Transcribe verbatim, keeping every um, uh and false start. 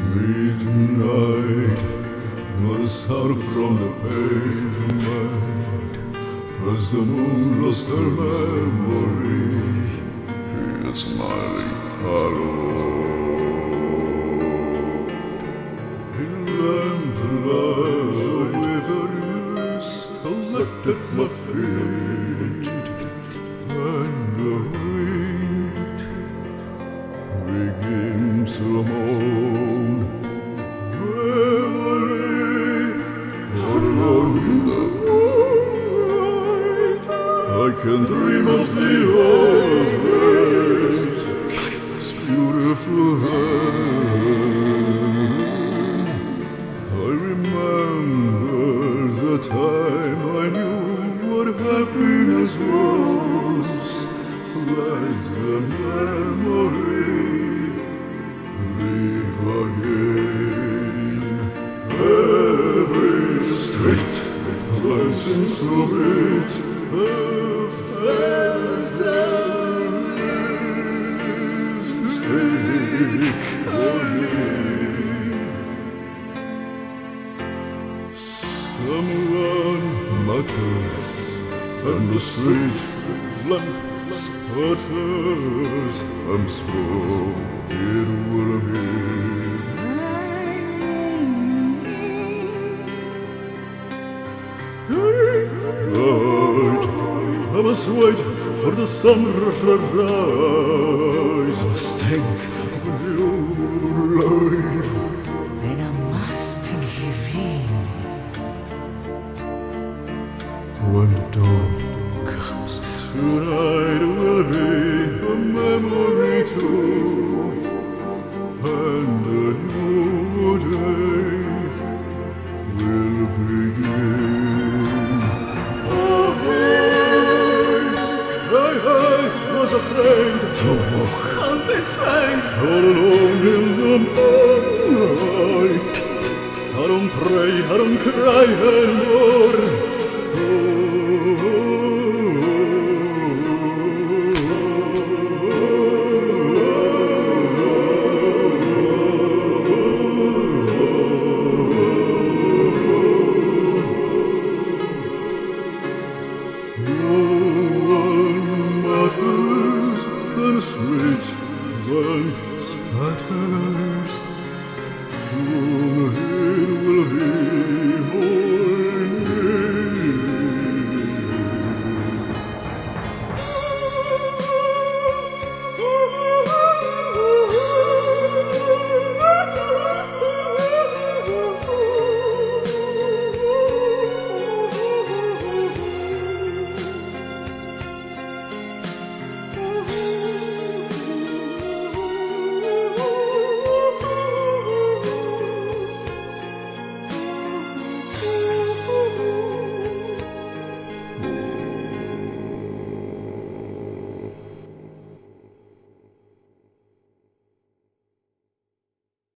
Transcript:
Midnight, not a sound from the pavement, as the moon lost her memory. She is smiling hello. In lamplight, the withers collected my feet, and the wind begins to moan. I can dream of the old days, life was beautiful then. I remember the time I knew what happiness was. Let the memory live again. Every street listens to it. Someone mutters, and the street lamp sputters. I'm sure it will be. Night, I must wait for the sunrise. I think of a new life. Then I must give in. When the dawn comes, tonight will be a memory too, and a new day will begin. Oh, hey, hey, hey, was afraid to walk on this face all alone in the moonlight. I don't pray, I don't cry anymore. Sweet lamp spatters from it.